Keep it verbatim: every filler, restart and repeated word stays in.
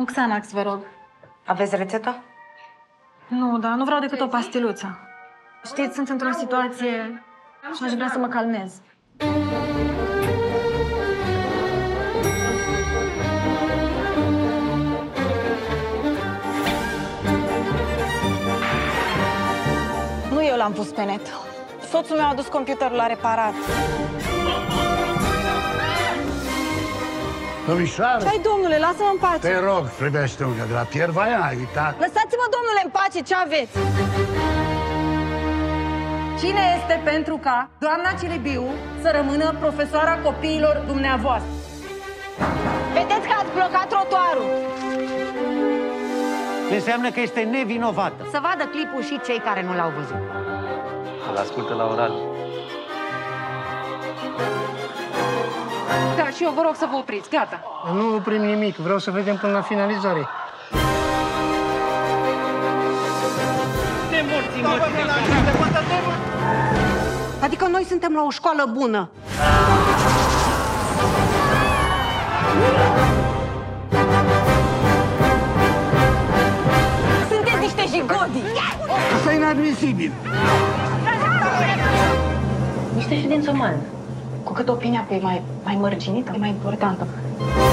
Un Xanax, vă rog. Aveți rețetă? Nu, dar nu vreau decât o pastiluță. Știți, sunt într-o situație și aș vrea să mă calmez. Nu eu l-am pus pe net. Soțul meu a adus computerul la reparat. Domnișoară! Ce-ai, domnule? Lasă-mă în pace! Te rog, privește unde de la Pierre Vaillant, ai uitat? Lăsați-mă, domnule, în pace! Ce aveți? Cine este pentru ca doamna Cilibiu să rămână profesoara copiilor dumneavoastră? Vedeți că ați blocat trotuarul! Înseamnă că este nevinovată. Să vadă clipul și cei care nu l-au văzut. Îl ascultă la oral. Da, și eu vă rog să vă opriți, gata. Nu oprim nimic, vreau să vedem până la finalizare. Adică noi suntem la o școală bună. Sunteți niște jigodi! Asta e inadmisibil! Niște ședință umană. Cu cât opinia pe e mai, mai mărginită, e mai importantă.